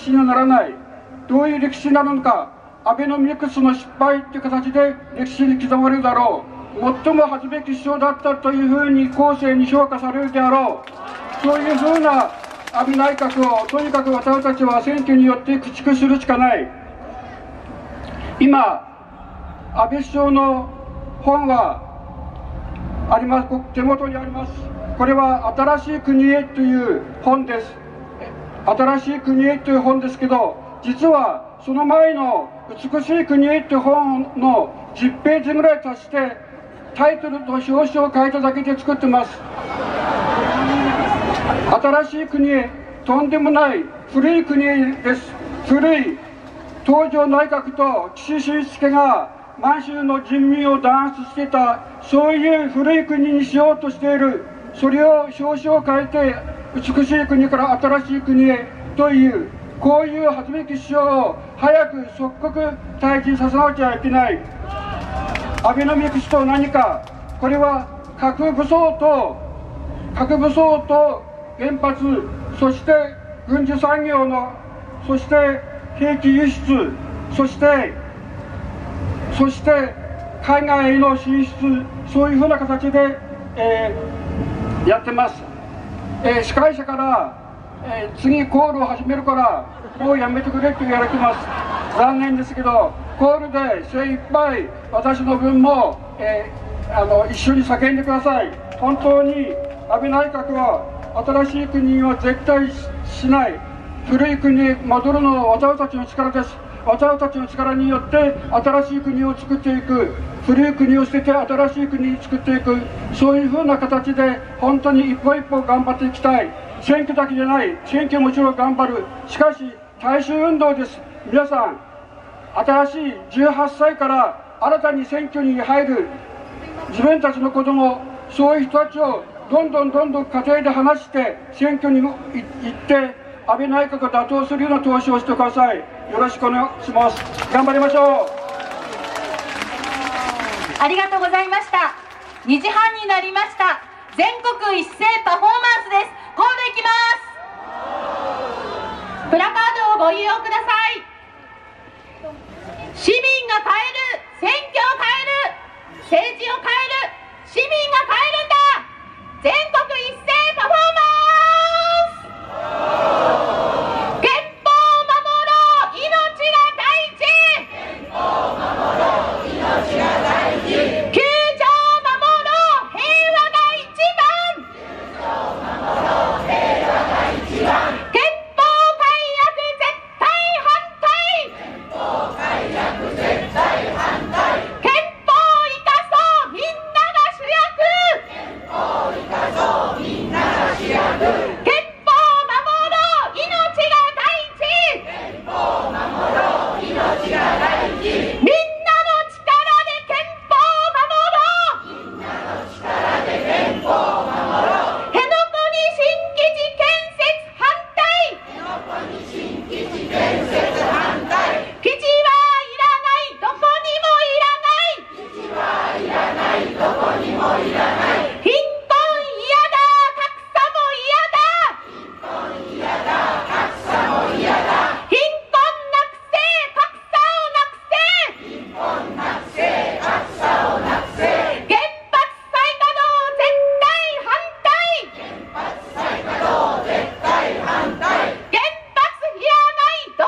史にならない。どういう歴史になるのか。アベノミクスの失敗という形で歴史に刻まれるだろう。最も恥ずべき首相だったというふうに後世に評価されるであろう。そういうふうな安倍内閣をとにかく私たちは選挙によって駆逐するしかない。今、安倍首相の本はあります、手元にあります。これは新しい国へという本です。新しい国へという本ですけど、実はその前の美しい国へという本の10ページぐらい足してタイトルと表紙を変えただけで作ってます。新しい国へ、とんでもない古い国へです。古い東条内閣と岸信介が満州の人民を弾圧していた、そういう古い国にしようとしている。それを表紙を変えて美しい国から新しい国へという、こういう恥ずべき首相を早く即刻退陣させなきゃいけない。アベノミクスと何か、これは核武装と原発、そして軍需産業の、そして兵器輸出、そして海外への進出、そういうふうな形で、やってます。司会者から、次コールを始めるからもうやめてくれと言われてます。残念ですけど、コールで精一杯私の分も、一緒に叫んでください。本当に安倍内閣は新しい国は絶対しない。古い国へ戻るのは私たちの力です。私たちの力によって新しい国を作っていく、古い国を捨てて新しい国を作っていく、そういうふうな形で本当に一歩一歩頑張っていきたい。選挙だけじゃない、選挙もちろん頑張る。しかし大衆運動です。皆さん、新しい18歳から新たに選挙に入る自分たちの子供、そういう人たちをどんどん家庭で話して選挙に行って安倍内閣を打倒するような投資をしてください。よろしくお願いします。頑張りましょう。 ありがとうございました。2時半になりました。全国一斉パフォーマンスです。コールいきます。プラカードをご利用ください。市民が変える、選挙を変える、政治を変える、市民が変えるんだ。全国一斉パフォーマンス。憲法を守ろう、命が第一。憲法を守ろう、命が第一。9条を守ろう、平和が一番。9条を守ろう、平和が一番。憲法改悪絶対反対。憲法改悪絶対反対。憲法を生かそう、みんなが主役。憲法を生かそう、みんなが主役。憲法を守ろう、命が第一。憲法を守ろう、命が第一。みんなの力で憲法を守ろう。みんなの力で憲法を守ろう。辺野古に新基地建設反対。辺野古に新基地建設反対。基地はいらない、どこにもいらない。基地はいらない、どこにもいらない。貧困嫌だ、格差も嫌だ。貧困嫌だ、格差も嫌だ。貧困なくせ、格差をなくせ。貧困なくせ、格差をなくせ。原発再稼働絶対反対。原発再稼働絶対反対。原発いらない、ど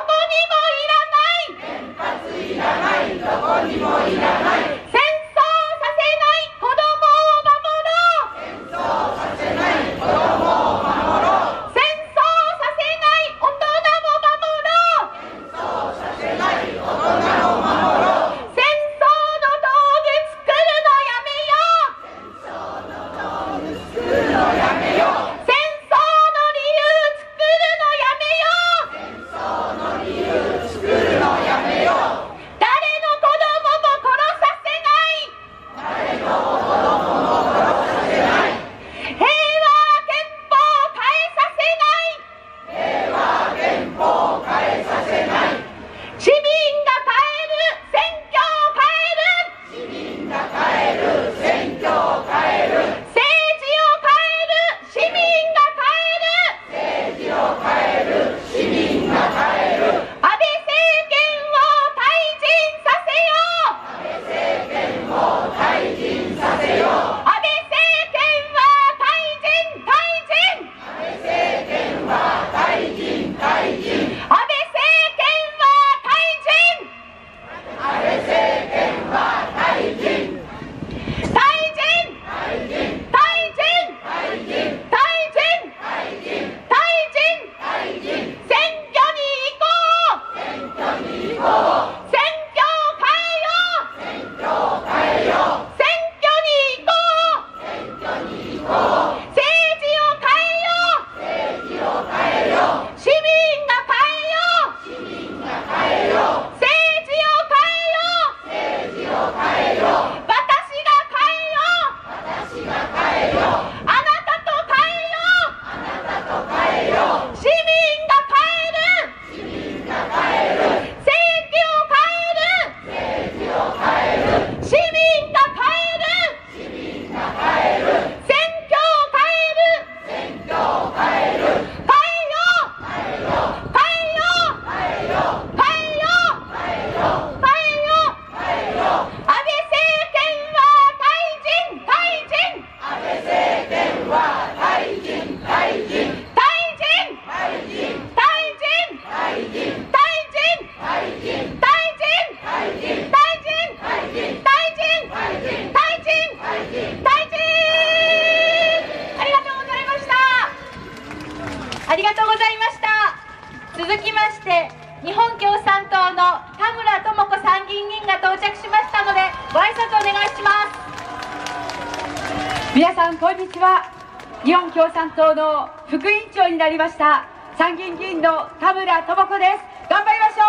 して、日本共産党の田村智子参議院議員が到着しましたので、ご挨拶お願いします。 皆さんこんにちは。日本共産党の副委員長になりました参議院議員の田村智子です。頑張りまし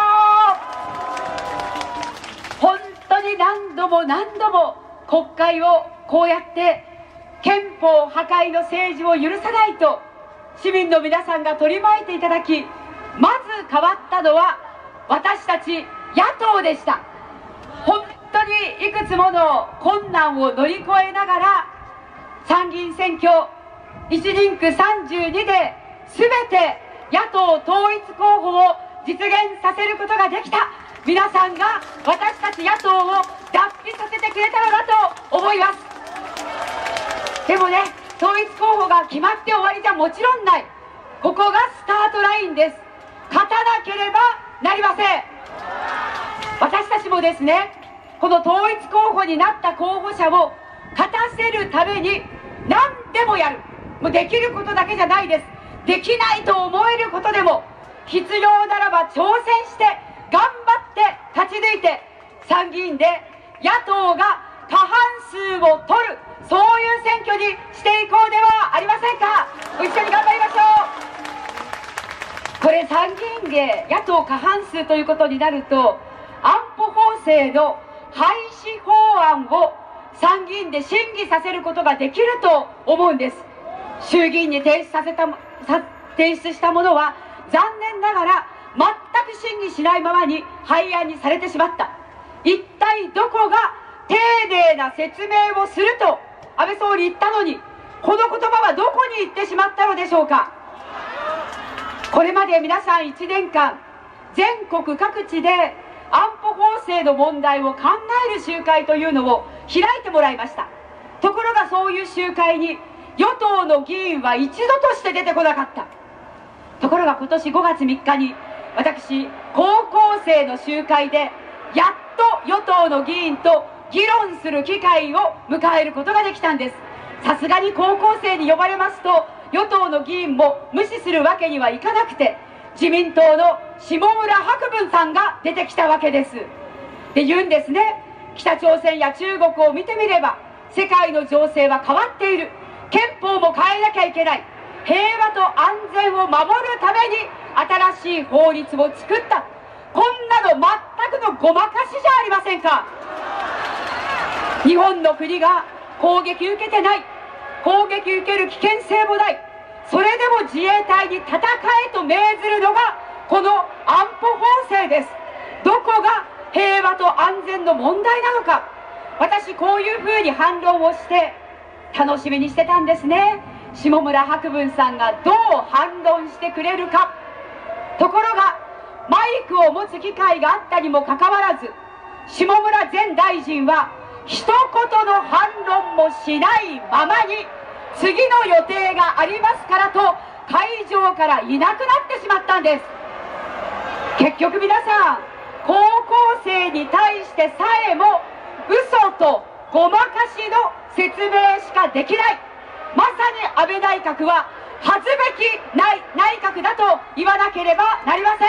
ょう。本当に何度も何度も国会をこうやって憲法破壊の政治を許さないと市民の皆さんが取り巻いていただき、まず変わったのは私たち野党でした。本当にいくつもの困難を乗り越えながら参議院選挙1人区32で全て野党統一候補を実現させることができた皆さんが私たち野党を脱皮させてくれたのだと思います。でもね、統一候補が決まって終わりじゃもちろんない。ここがスタートラインです。勝たなければなりません。私たちもですね、この統一候補になった候補者を勝たせるために何でもやる。もうできることだけじゃないです。できないと思えることでも必要ならば挑戦して頑張って勝ち抜いて参議院で野党が過半数を取る、そういう選挙にしていこうではありませんか。ご一緒に頑張りましょう。これ参議院で野党過半数ということになると安保法制の廃止法案を参議院で審議させることができると思うんです。衆議院に提出したものは残念ながら全く審議しないままに廃案にされてしまった。一体どこが丁寧な説明をすると安倍総理言ったのに、この言葉はどこに行ってしまったのでしょうか。これまで皆さん1年間全国各地で安保法制の問題を考える集会というのを開いてもらいました。ところがそういう集会に与党の議員は一度として出てこなかった。ところが今年5月3日に私高校生の集会でやっと与党の議員と議論する機会を迎えることができたんです。さすがに高校生に呼ばれますと与党の議員も無視するわけにはいかなくて、自民党の下村博文さんが出てきたわけです。で言うんですね。北朝鮮や中国を見てみれば世界の情勢は変わっている。憲法も変えなきゃいけない。平和と安全を守るために新しい法律を作った。こんなの全くのごまかしじゃありませんか。日本の国が攻撃受けてない。攻撃受ける危険性もない。それでも自衛隊に戦えと命ずるのがこの安保法制です。どこが平和と安全の問題なのか。私こういうふうに反論をして楽しみにしてたんですね。下村博文さんがどう反論してくれるか。ところがマイクを持つ機会があったにもかかわらず、下村前大臣は一言の反論もしないままに次の予定がありますからと会場からいなくなってしまったんです。結局皆さん高校生に対してさえも嘘とごまかしの説明しかできない。まさに安倍内閣は恥ずべき内閣だと言わなければなりません。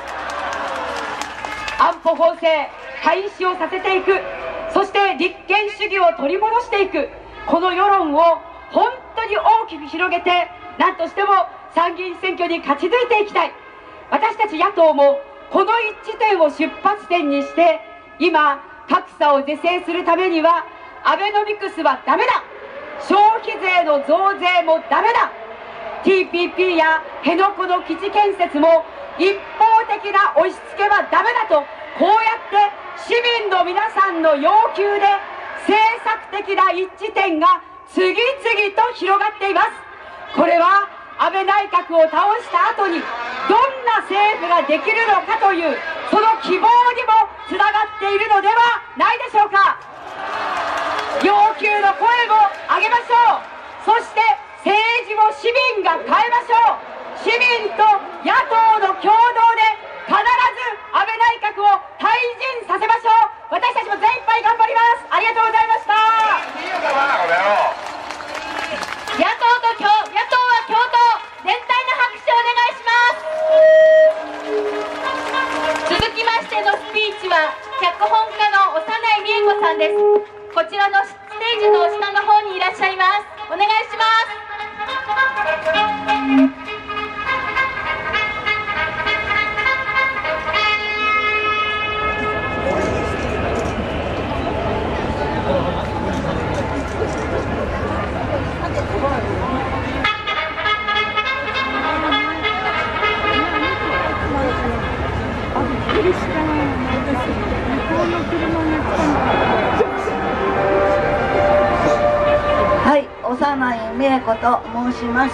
安保法制廃止をさせていく、そして立憲主義を取り戻していく、この世論を本当に大きく広げて何としても参議院選挙に勝ち抜いていきたい。私たち野党もこの一致点を出発点にして今格差を是正するためにはアベノミクスはダメだ、消費税の増税もダメだ、 TPP や辺野古の基地建設も一方的な押し付けはダメだと、こうやって市民の皆さんの要求で政策的な一致点が次々と広がっています。これは安倍内閣を倒した後にどんな政府ができるのかというその希望にもつながっているのではないでしょうか。要求の声を上げましょう。そして政治を市民が変えましょう。市民と野党の共同で必ず安倍内閣を退陣させましょう。私たちも精一杯頑張ります。ありがとうございました。野党は共闘、全体の拍手をお願いします。 は脚本家の長内美恵子さんです。こちらのステージの下の方にいらっしゃいます。お願いします。 はい、長内美恵子と申します。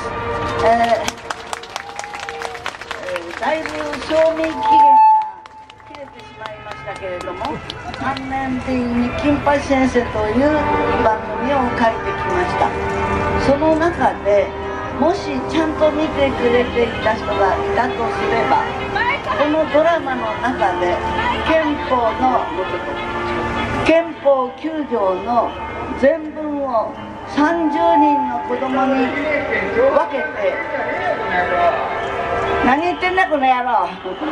だいぶ賞味期限が切れてしまいましたけれども、3年ぶりに「金八先生」という番組を書いてきました。その中でもしちゃんと見てくれていた人がいたとすれば、このドラマの中で憲法9条の全文を30人の子供に分けて「何言ってんだこの野郎」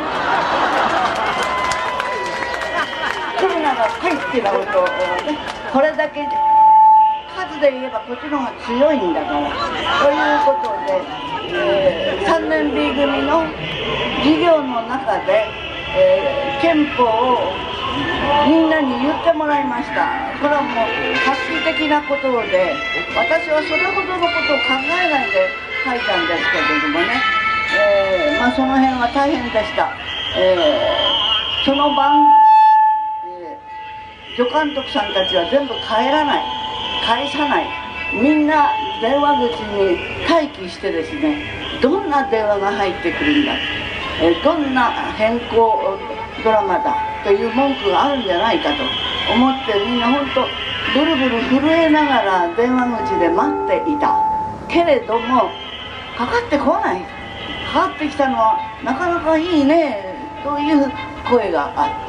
来るなら「はい」ってなことをね、これだけ数で言えばこっちの方が強いんだからということで、3年 B 組の授業の中で、憲法をみんなに言ってもらいました。これはもう画期的なことで、私はそれほどのことを考えないで書いたんですけれどもね、その辺は大変でした。その晩、助監督さんたちは全部返さない、みんな電話口に待機してですね、どんな電話が入ってくるんだ、どんな変更ドラマだという文句があるんじゃないかと思って、みんな本当ブルブル震えながら電話口で待っていたけれども、かかってこない。かかってきたのはなかなかいいねという声があって、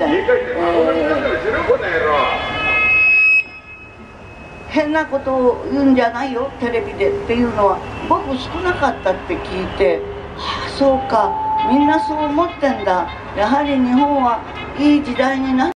変なことを言うんじゃないよテレビでっていうのは僕少なかったって聞いて、ああそうか、みんなそう思ってんだ、やはり日本はいい時代になって